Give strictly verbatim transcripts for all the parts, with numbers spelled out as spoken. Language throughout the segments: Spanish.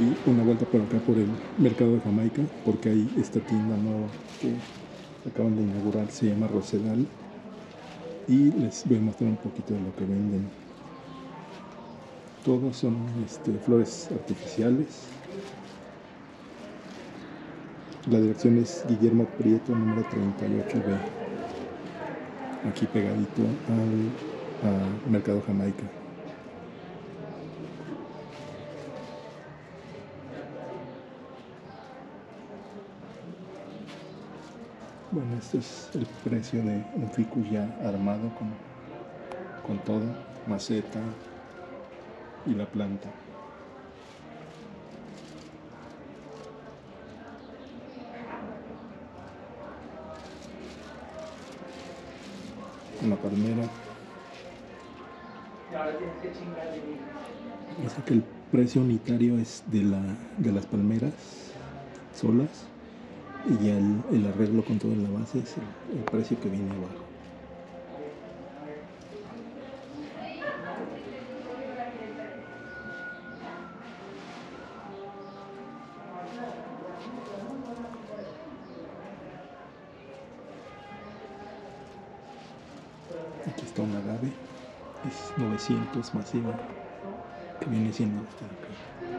di una vuelta por acá por el mercado de Jamaica, porque hay esta tienda nueva que acaban de inaugurar, se llama Rosedal, y les voy a mostrar un poquito de lo que venden. Todos son este, flores artificiales. La dirección es Guillermo Prieto, número treinta y ocho B, aquí pegadito al, al mercado Jamaica. Bueno, este es el precio de un ficus ya armado con, con todo, maceta y la planta. Una palmera. Dice que el precio unitario es de, la, de las palmeras solas, y ya el, el arreglo con todo en la base es el, el precio que viene abajo. Aquí está un agave, es novecientos masiva, que viene siendo este de acá.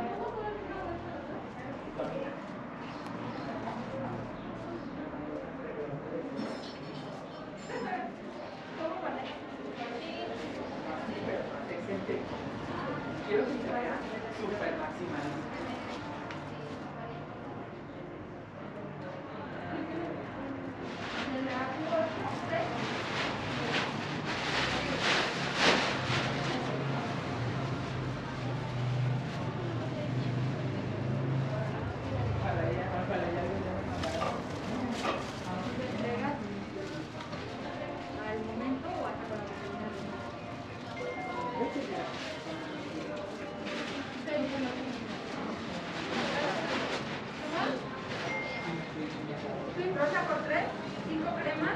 Rosa por tres, cinco cremas.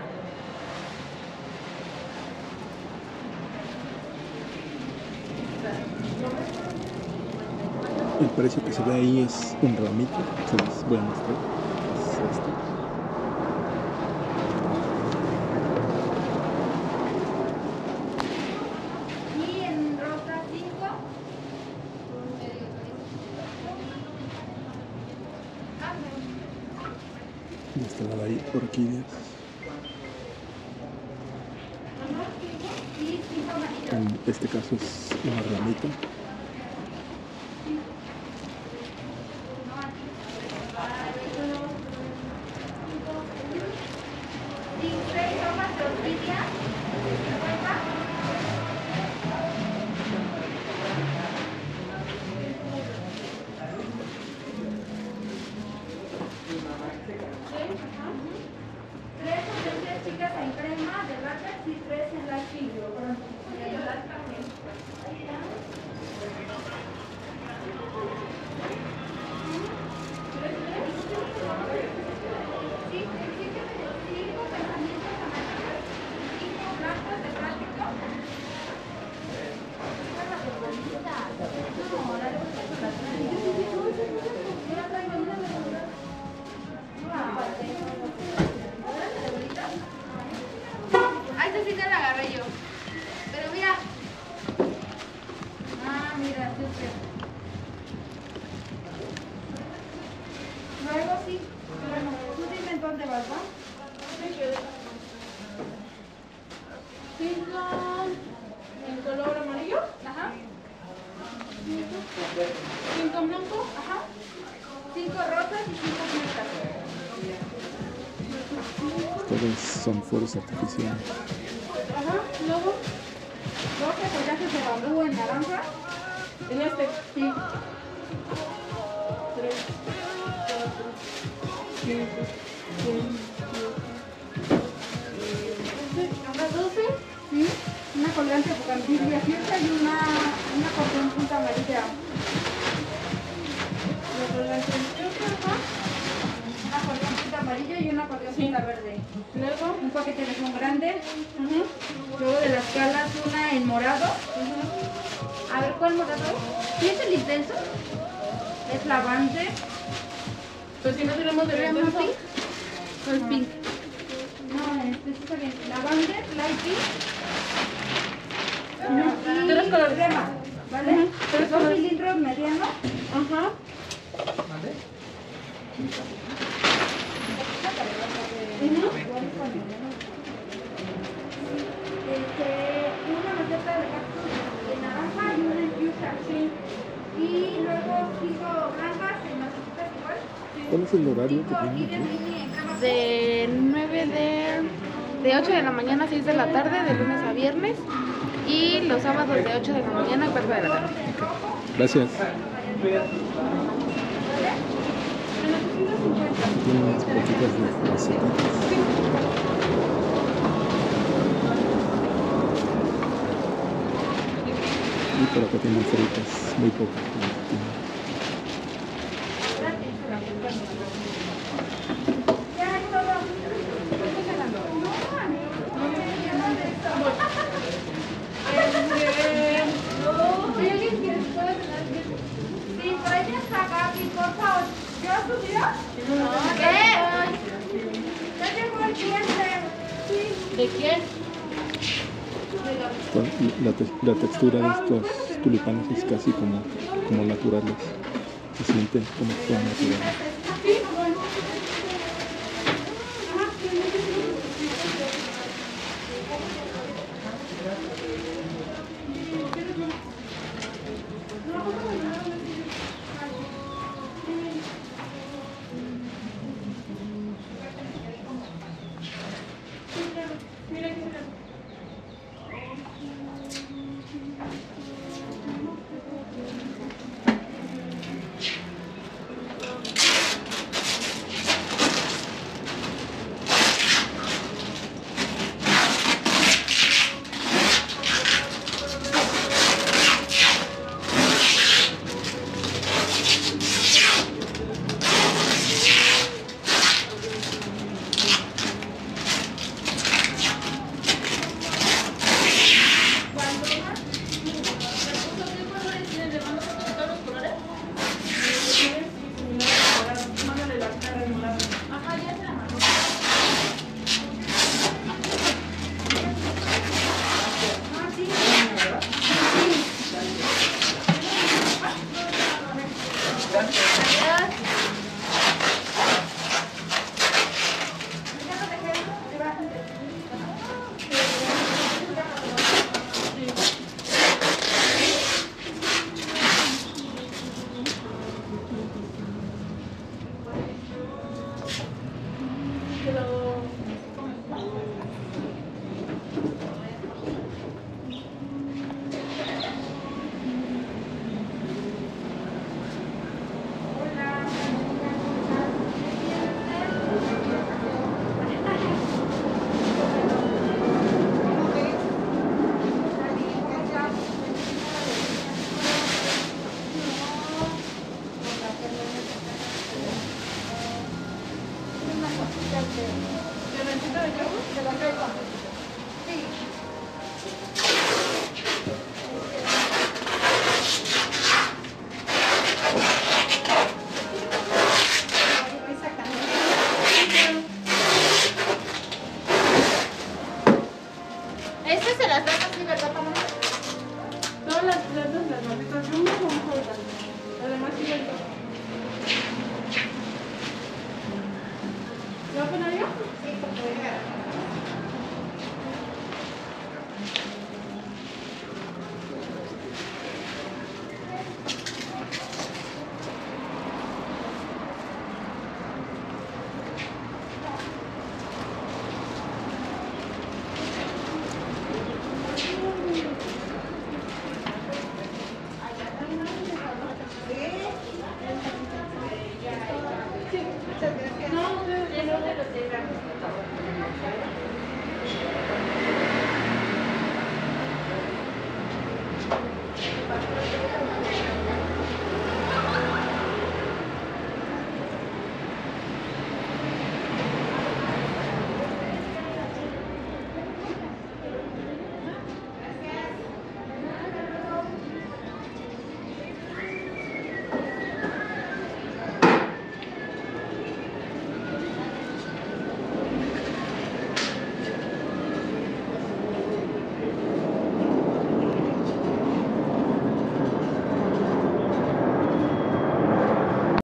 El precio que se ve ahí es un ramito, se les voy a mostrar. Es este. Y en rosa cinco. Y este lado ahí, orquídeas. Y cinco amarillos. En este caso es una ramita. Y seis hojas de orquídea. Tres hortensias chicas en crema de látex y tres en light pink. Ah, esta sí te la agarré yo. Pero mira. Ah, mira, súper. Luego sí. Tú dime en dónde vas, ¿va? Cinco en color amarillo. Ajá. Cinco blanco. Ajá. Cinco rosas y cinco blancas. Todos son flores artificiales. Ajá. Luego doce follajes de bambú en naranja. En este. Sí. Tres, cuatro, cinco, seis, siete, ocho, doce. Sí. Una colgante bugambilia fiesta y una, una cordón punta amarilla. La colgante ajá. Una cordón punta amarilla y una cordón punta verde. Luego un paquete de limón grande. Uh-huh. Luego de las calas una en morado. Uh-huh. A ver, ¿cuál morado? ¿Sí es el intenso? Es lavande. Pues si no tenemos de venta ¿Crema eso. pink? No es pink. No, este sí está bien. Lavande, light pink. Y Tres colores. crema, ¿vale? Ujú, tres Dos colores. cilindros medianos. Ajá. Ujú. Este, una maceta de cactus de naranja y una infusa. Sí. Y luego cinco blancas en macetitas igual. ¿Cuál es el horario que Cinco tienen orquídeas aquí? mini en crema. De nueve de... de ocho de la mañana a seis de la tarde, de lunes a viernes. Y los sábados de ocho de la mañana a cuatro de la tarde. Gracias. Tiene unas poquitas de macetitas. Y por acá tienen frutas, muy pocas. Ya es todo. ¿Hay alguien que pueda tener? Sí, por ahí está Gaby, por favor. ¿Ya subió? ¿Qué? Ya llegó el cliente. Sí. ¿De quién? Esto- La, te- la textura de estos tulipanes es casi como, como naturales. Se siente como que son naturales. Este se las da así, ¿verdad, mamá? Todas las plantas, las maletas, son muy bonitas. Además, sí, el ¿lo va a poner yo? Sí, no, no, no, no, no, no, no, no, no,